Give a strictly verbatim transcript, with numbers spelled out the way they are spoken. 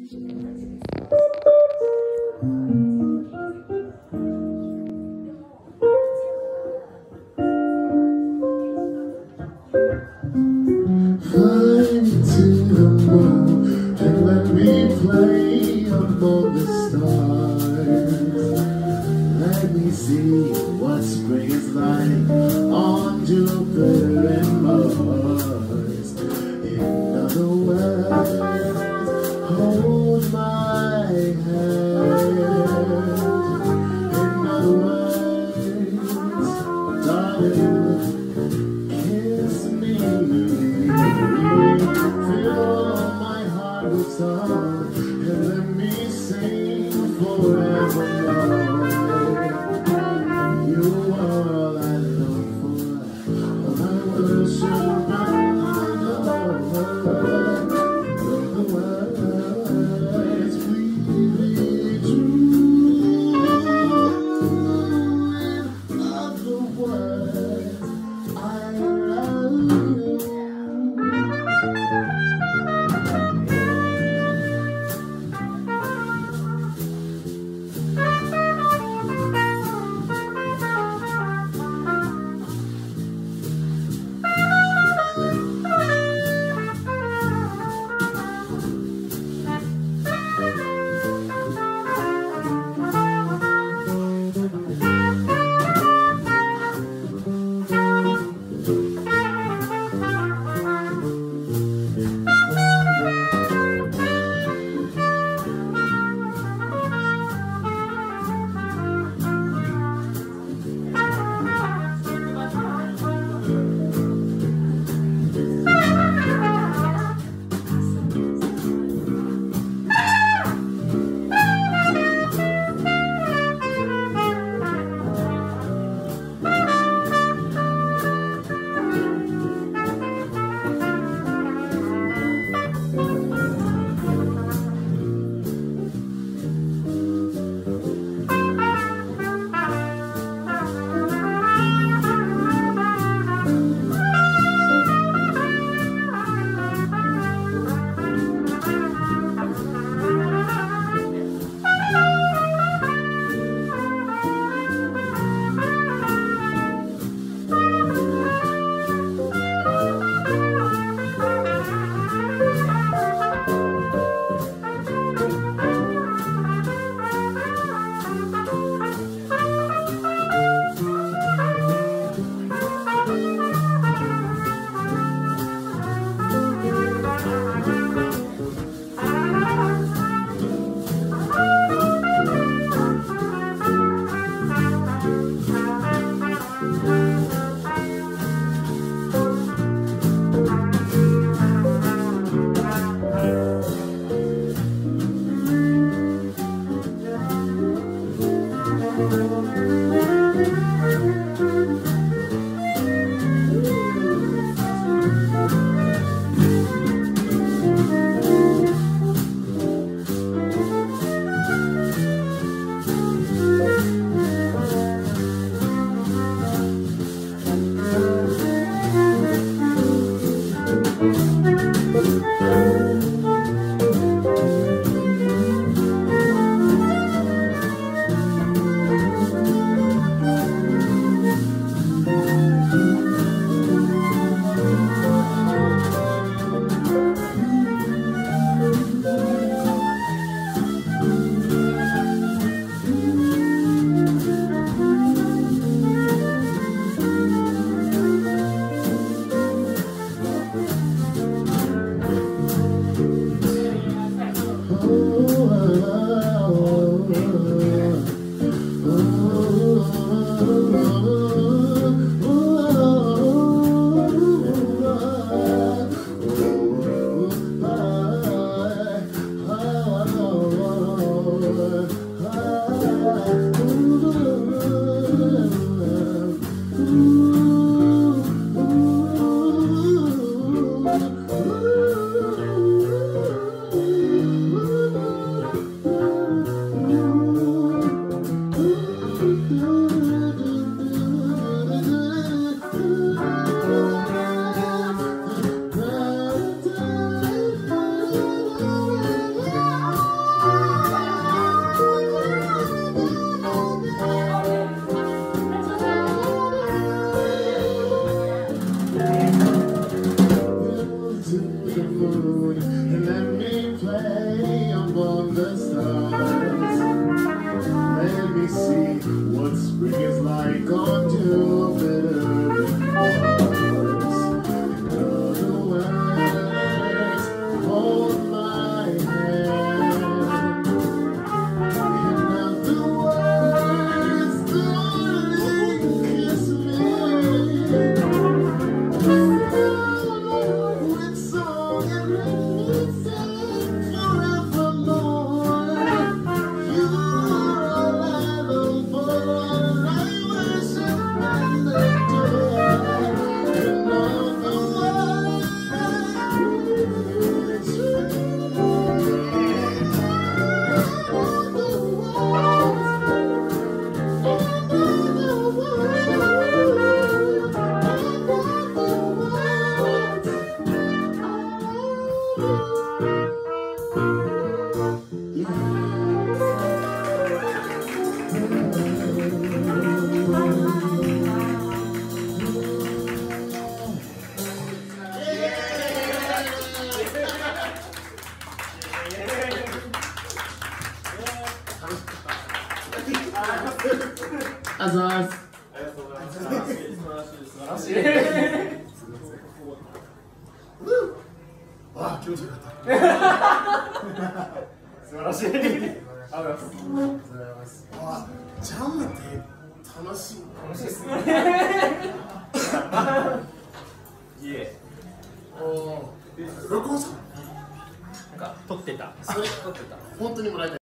Play among the stars. Let me see what spring is like on Jupiter and Mars. In other words, hold my hand. In other words, darling, kiss me. Fill my heart with song. And let me sing forevermore. You are all I long for, all I worship and adore. The words really true. In other words, ありがとうございます。 ありがとうございます。素晴らしい、素晴らしい、素晴らしい。 あ、気持ちよかった。 素晴らしい。ありがとうございます。 ありがとうございます。あ、ジャムって楽しい。 楽しいですね。いえ。 おお。録音したの？ なんか撮ってた。 それ撮ってた。 本当にもらいたい。